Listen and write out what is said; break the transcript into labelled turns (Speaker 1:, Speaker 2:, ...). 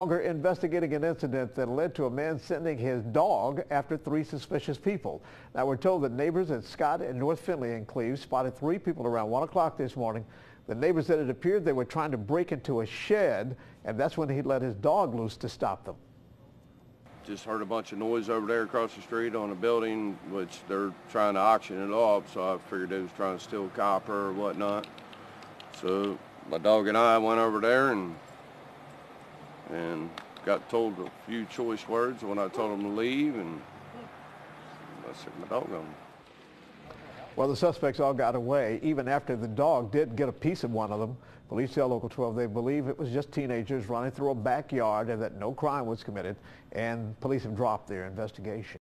Speaker 1: Longer investigating an incident that led to a man sending his dog after three suspicious people. Now we're told that neighbors at Scott and North Findlay enclave spotted three people around 1 o'clock this morning. The neighbors said it appeared they were trying to break into a shed, and that's when he let his dog loose to stop them.
Speaker 2: Just heard a bunch of noise over there across the street on a building, which they're trying to auction it off, so I figured they was trying to steal copper or whatnot. So my dog and I went over there and got told a few choice words when I told them to leave, and I set my dog on.
Speaker 1: Well, the suspects all got away, even after the dog did get a piece of one of them. Police tell Local 12 they believe it was just teenagers running through a backyard and that no crime was committed, and police have dropped their investigation.